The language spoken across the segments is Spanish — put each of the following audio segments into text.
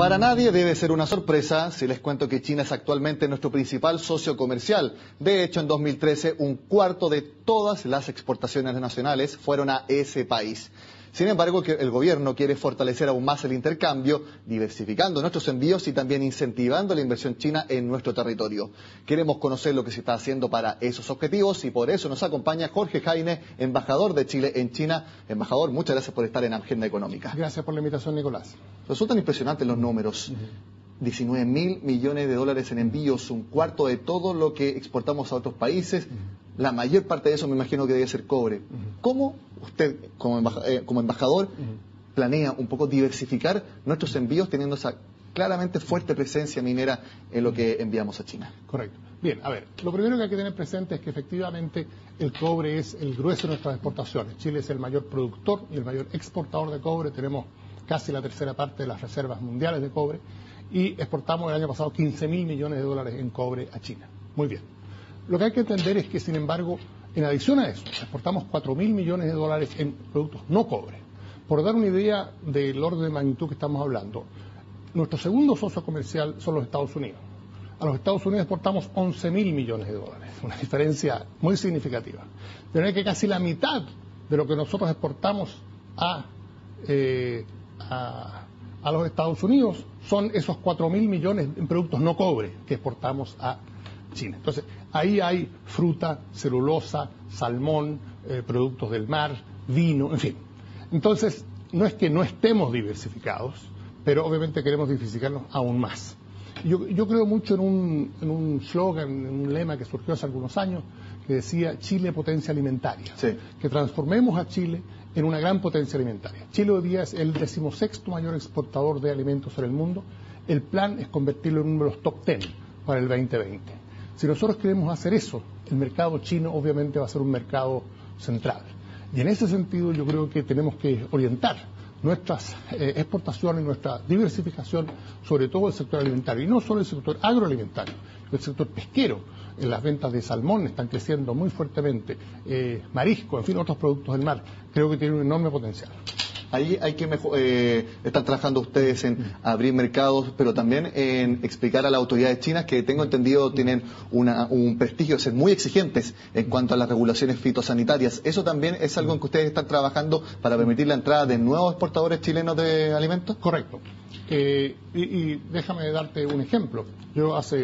Para nadie debe ser una sorpresa si les cuento que China es actualmente nuestro principal socio comercial. De hecho, en 2013, un cuarto de todas las exportaciones nacionales fueron a ese país. Sin embargo, el gobierno quiere fortalecer aún más el intercambio, diversificando nuestros envíos y también incentivando la inversión china en nuestro territorio. Queremos conocer lo que se está haciendo para esos objetivos y por eso nos acompaña Jorge Jaime, embajador de Chile en China. Embajador, muchas gracias por estar en Agenda Económica. Gracias por la invitación, Nicolás. Resultan impresionantes los números. 19.000 millones de dólares en envíos, un cuarto de todo lo que exportamos a otros países. La mayor parte de eso me imagino que debe ser cobre. ¿Cómo usted, como embajador, planea un poco diversificar nuestros envíos teniendo esa claramente fuerte presencia minera en lo que enviamos a China? Correcto. Bien, a ver, lo primero que hay que tener presente es que efectivamente el cobre es el grueso de nuestras exportaciones. Chile es el mayor productor y el mayor exportador de cobre. Tenemos casi la tercera parte de las reservas mundiales de cobre y exportamos el año pasado 15.000 millones de dólares en cobre a China. Muy bien. Lo que hay que entender es que, sin embargo, en adición a eso, exportamos 4.000 millones de dólares en productos no cobre. Por dar una idea del orden de magnitud que estamos hablando, nuestro segundo socio comercial son los Estados Unidos. A los Estados Unidos exportamos 11.000 millones de dólares, una diferencia muy significativa. Pero es que casi la mitad de lo que nosotros exportamos a los Estados Unidos son esos 4.000 millones en productos no cobre que exportamos a China. Entonces, ahí hay fruta, celulosa, salmón, productos del mar, vino, en fin. Entonces, no es que no estemos diversificados, pero obviamente queremos diversificarnos aún más. Yo creo mucho en un slogan, en un lema que surgió hace algunos años, que decía Chile potencia alimentaria. Sí. Que transformemos a Chile en una gran potencia alimentaria. Chile hoy día es el 16º mayor exportador de alimentos en el mundo. El plan es convertirlo en uno de los top 10 para el 2020. Si nosotros queremos hacer eso, el mercado chino obviamente va a ser un mercado central. Y en ese sentido yo creo que tenemos que orientar nuestras exportaciones, nuestra diversificación, sobre todo el sector alimentario. Y no solo el sector agroalimentario, el sector pesquero. Las ventas de salmón están creciendo muy fuertemente, marisco, en fin, otros productos del mar. Creo que tiene un enorme potencial. Ahí hay que están trabajando ustedes en abrir mercados, pero también en explicar a las autoridades chinas que tengo entendido tienen un prestigio de ser muy exigentes en cuanto a las regulaciones fitosanitarias. ¿Eso también es algo en que ustedes están trabajando para permitir la entrada de nuevos exportadores chilenos de alimentos? Correcto. Y déjame darte un ejemplo. Yo hace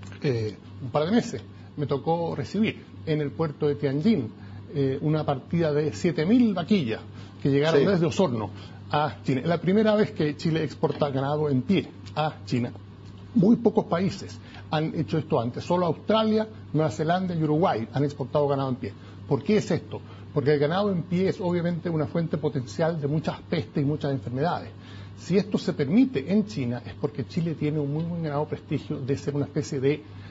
un par de meses me tocó recibir en el puerto de Tianjin una partida de 7.000 vaquillas que llegaron desde Osorno a China. Es la primera vez que Chile exporta ganado en pie a China. Muy pocos países han hecho esto antes. Solo Australia, Nueva Zelanda y Uruguay han exportado ganado en pie. ¿Por qué es esto? Porque el ganado en pie es obviamente una fuente potencial de muchas pestes y muchas enfermedades. Si esto se permite en China es porque Chile tiene un muy buen ganado prestigio de ser una especie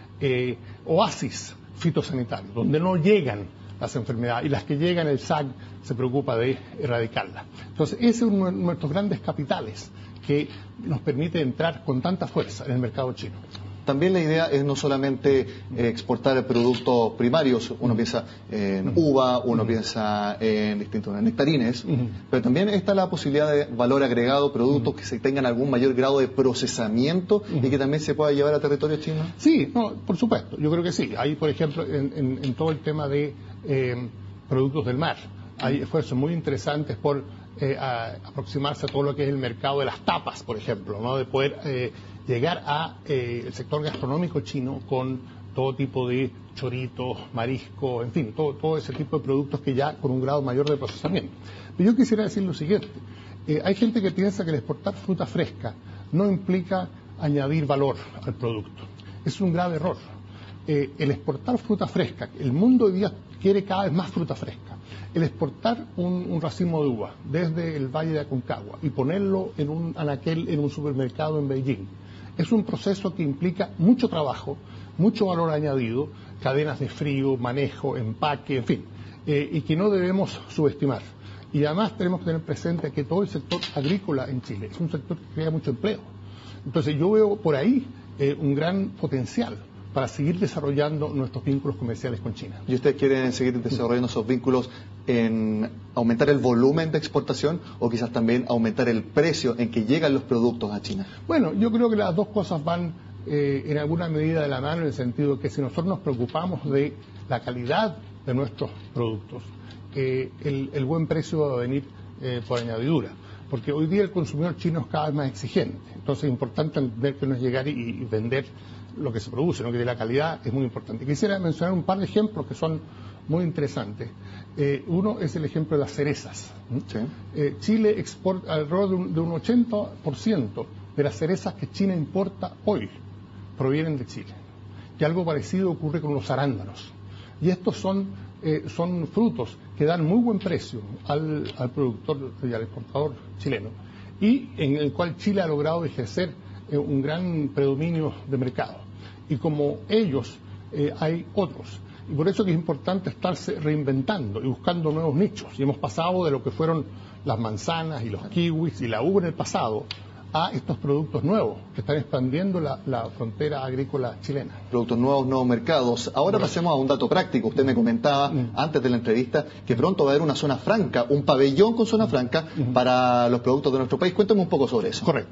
de oasis fitosanitario, donde no llegan las enfermedades, y las que llegan el SAC se preocupa de erradicarlas. Entonces, ese es uno de nuestros grandes capitales que nos permite entrar con tanta fuerza en el mercado chino. También la idea es no solamente exportar productos primarios, uno piensa en uva, uno piensa en distintos nectarines, pero también está la posibilidad de valor agregado, productos que se tengan algún mayor grado de procesamiento y que también se pueda llevar a territorio chino. Sí, no, por supuesto, yo creo que sí. Hay, por ejemplo, en todo el tema de productos del mar, hay esfuerzos muy interesantes por aproximarse a todo lo que es el mercado de las tapas, por ejemplo, ¿no? De poder llegar a el sector gastronómico chino con todo tipo de choritos, marisco, en fin, todo ese tipo de productos que ya con un grado mayor de procesamiento. Pero yo quisiera decir lo siguiente, hay gente que piensa que el exportar fruta fresca no implica añadir valor al producto. Es un grave error. El exportar fruta fresca, el mundo hoy día quiere cada vez más fruta fresca. El exportar un racimo de uva desde el Valle de Aconcagua y ponerlo en un anaquel en un supermercado en Beijing es un proceso que implica mucho trabajo, mucho valor añadido, cadenas de frío, manejo, empaque, en fin, y que no debemos subestimar. Y además tenemos que tener presente que todo el sector agrícola en Chile es un sector que crea mucho empleo. Entonces yo veo por ahí un gran potencial para seguir desarrollando nuestros vínculos comerciales con China. ¿Y ustedes quieren seguir desarrollando esos vínculos en aumentar el volumen de exportación o quizás también aumentar el precio en que llegan los productos a China? Bueno, yo creo que las dos cosas van en alguna medida de la mano, en el sentido de que si nosotros nos preocupamos de la calidad de nuestros productos, el buen precio va a venir por añadidura. Porque hoy día el consumidor chino es cada vez más exigente. Entonces es importante entender que no es llegar y vender lo que se produce, sino que la calidad es muy importante. Quisiera mencionar un par de ejemplos que son muy interesantes. Uno es el ejemplo de las cerezas. Sí. Chile exporta alrededor de un 80% de las cerezas que China importa hoy provienen de Chile. Y algo parecido ocurre con los arándanos. Y estos son frutos que dan muy buen precio al productor y al exportador chileno, y en el cual Chile ha logrado ejercer un gran predominio de mercado. Y como ellos, hay otros. Y por eso que es importante estarse reinventando y buscando nuevos nichos. Y hemos pasado de lo que fueron las manzanas y los kiwis y la uva en el pasado a estos productos nuevos que están expandiendo la frontera agrícola chilena. Productos nuevos, nuevos mercados. Ahora pasemos a un dato práctico. Usted me comentaba antes de la entrevista que pronto va a haber una zona franca, un pabellón con zona franca para los productos de nuestro país. Cuéntame un poco sobre eso. Correcto.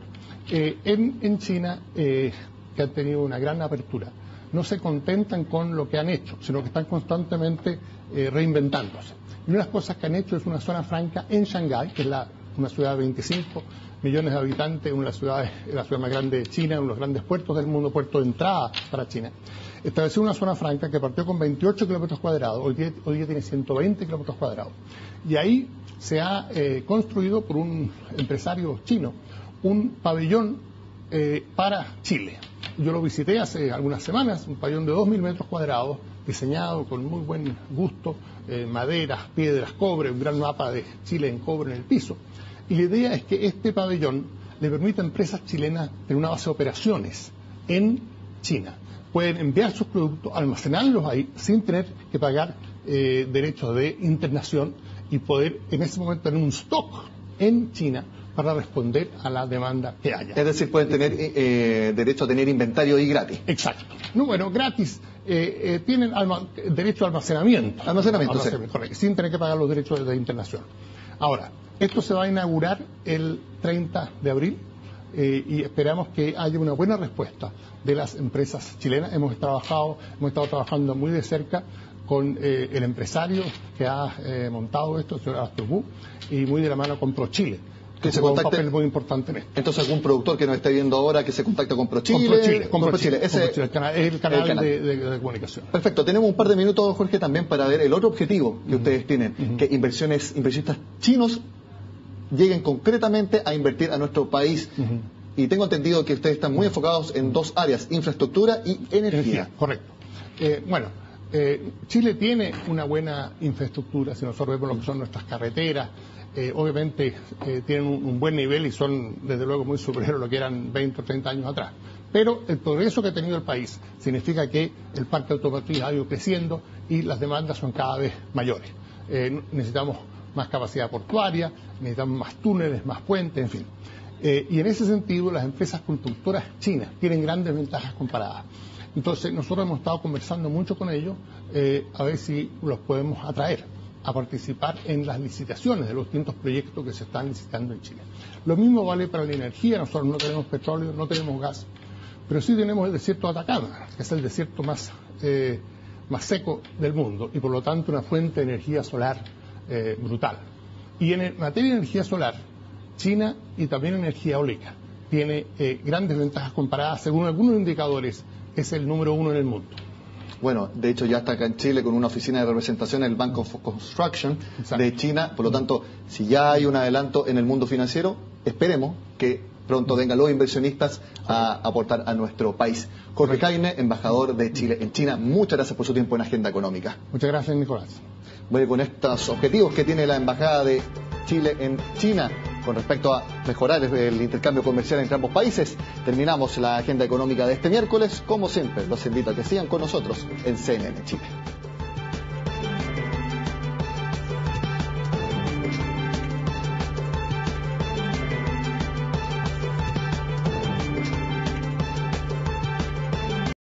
En China, que han tenido una gran apertura, no se contentan con lo que han hecho, sino que están constantemente reinventándose. Y una de las cosas que han hecho es una zona franca en Shanghái, que es una ciudad de 25 millones de habitantes, la ciudad más grande de China, uno de los grandes puertos del mundo, puerto de entrada para China. Estableció una zona franca que partió con 28 kilómetros cuadrados, hoy día tiene 120 kilómetros cuadrados. Y ahí se ha construido por un empresario chino un pabellón para Chile. Yo lo visité hace algunas semanas, un pabellón de 2.000 metros cuadrados, diseñado con muy buen gusto, maderas, piedras, cobre, un gran mapa de Chile en cobre en el piso. Y la idea es que este pabellón le permite a empresas chilenas tener una base de operaciones en China. Pueden enviar sus productos, almacenarlos ahí sin tener que pagar derechos de internación y poder en ese momento tener un stock en China para responder a la demanda que haya. Es decir, pueden tener derecho a tener inventario y gratis. Exacto. No, bueno, gratis. Tienen derecho a almacenamiento. Almacenamiento, sí. Correcto, sin tener que pagar los derechos de internación. Ahora, esto se va a inaugurar el 30 de abril y esperamos que haya una buena respuesta de las empresas chilenas. Hemos estado trabajando muy de cerca con el empresario que ha montado esto, el señor Arthur Wu, y muy de la mano con ProChile, que juega un papel muy importante en esto. Entonces, algún productor que nos esté viendo ahora que se contacte con ProChile. Con ProChile. Ese es el canal. De comunicación. Perfecto. Tenemos un par de minutos, Jorge, también para ver el otro objetivo que ustedes tienen, que inversionistas chinos lleguen concretamente a invertir a nuestro país. Y tengo entendido que ustedes están muy enfocados en dos áreas, infraestructura y energía. Correcto. Chile tiene una buena infraestructura, si nosotros vemos lo que son nuestras carreteras. Obviamente tienen un buen nivel y son desde luego muy superiores a lo que eran 20 o 30 años atrás. Pero el progreso que ha tenido el país significa que el parque automotriz ha ido creciendo y las demandas son cada vez mayores. Necesitamos más capacidad portuaria, necesitamos más túneles, más puentes, en fin. Y en ese sentido las empresas constructoras chinas tienen grandes ventajas comparadas. Entonces nosotros hemos estado conversando mucho con ellos a ver si los podemos atraer a participar en las licitaciones de los distintos proyectos que se están licitando en Chile. Lo mismo vale para la energía. Nosotros no tenemos petróleo, no tenemos gas, pero sí tenemos el desierto de Atacama, que es el desierto más seco del mundo y por lo tanto una fuente de energía solar brutal. Y en materia de energía solar, China y también energía eólica tiene grandes ventajas comparadas. Según algunos indicadores, es el número 1 en el mundo. Bueno, de hecho ya está acá en Chile con una oficina de representación en el Bank of Construction de China. Por lo tanto, si ya hay un adelanto en el mundo financiero, esperemos que pronto vengan los inversionistas a aportar a nuestro país. Jorge Caine, embajador de Chile en China, muchas gracias por su tiempo en Agenda Económica. Muchas gracias, Nicolás. Bueno, con estos objetivos que tiene la Embajada de Chile en China con respecto a mejorar el intercambio comercial entre ambos países, terminamos la Agenda Económica de este miércoles. Como siempre, los invito a que sigan con nosotros en CNN Chile.